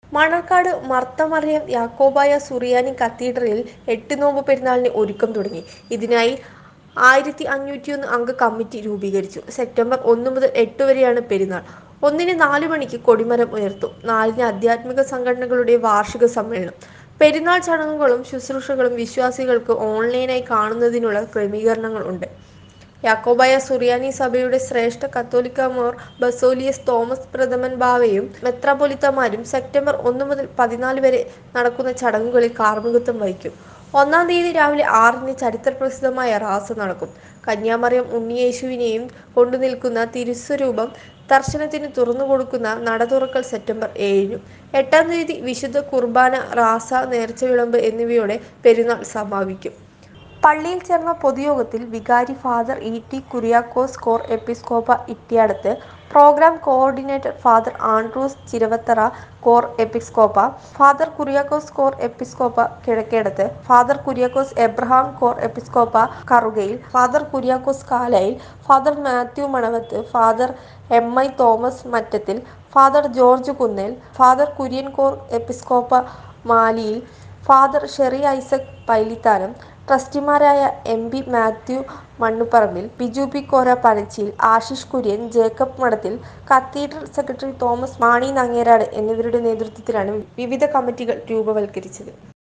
മണർക്കാട് മർത്തമറിയം യാക്കോബായ സുറിയാനി കത്തീഡ്രലിൽ 8 നോമ്പ് പെരുന്നാളിന് ഒരുക്കം തുടങ്ങി. ഇതിനായി 1501 അംഗ കമ്മിറ്റി രൂപീകരിച്ചു. സെപ്റ്റംബർ 1 മുതൽ 8 വരെയാണ് പെരുന്നാൾ. 1-ന് 4 മണിക്ക് കൊടിമരം ഉയർത്തും. 4-ന് ആധ്യാത്മിക സംഘടനകളുടെ വാർഷിക സമ്മേളനം. പെരുന്നാൾ ചടങ്ങുകളും ശുശ്രൂഷകളും വിശ്വാസികൾക്ക് ഓൺലൈനായി കാണുന്നതിനുള്ള ക്രമീകരണങ്ങൾ ഉണ്ട്. യാക്കോബായ സുറിയാനി സഭയുടെ ശ്രേഷ്ഠ കത്തോലിക്ക മോർ ബസേലിയസ് തോമസ് പ്രഥമൻ ബാവയും മെത്രാപ്പൊലീത്തമാരും സെപ്റ്റംബർ 1 മുതൽ 14 വരെ നടക്കുന്ന ചടങ്ങുകളിൽ കാർമ്മികത്വം വഹിക്കും. 1-ാം തീയതി രാവിലെ 6-ന് ചരിത്രപ്രസിദ്ധമായ റാസ നടക്കും. കന്യാമറിയം ഉണ്ണിയേശുവിനെയും കൊണ്ടുനിൽക്കുന്ന തിരുസ്വരൂപം ദർശനത്തിന് തുറന്നുകൊടുക്കുന്ന നട തുറക്കൽ സെപ്റ്റംബർ 7-നും. 8-ാം തീയതി വിശുദ്ധ കുർബാന, റാസ, നേർച്ചവിളമ്പ് എന്നിവയോടെ പെരുന്നാൾ സമാപിക്കും. പള്ളിയിൽ ചേർന്ന പൊതുയോഗത്തിൽ വികാരി father E T. Kuriakose Cor Episcopa Ittiyadath, program coordinator father Andrews Chiravathara Cor Episcopa, father Kuriakose Cor Episcopa Kizhakkedath, father Kuriakose Abraham Cor Episcopa Karukayil, father Kuriakose Kalayil, father Mathew Manavath, father M I. Thomas Mattathil, father George Kunnel, father Kurian Cor Episcopa Maliyil, father Sherry Isaac Pailithanam, ട്രസ്റ്റിമാരായ M P. Mathew Mannuparambil, Biju P. Kora Panachiyil, Ashish Kurian, Jacob Madathil, cathedral secretary Thomas Mani Nangerad എന്നിവരുടെ നേതൃത്വത്തിലാണ് വിവിധ കമ്മിറ്റികൾ രൂപവൽക്കരിച്ചത്.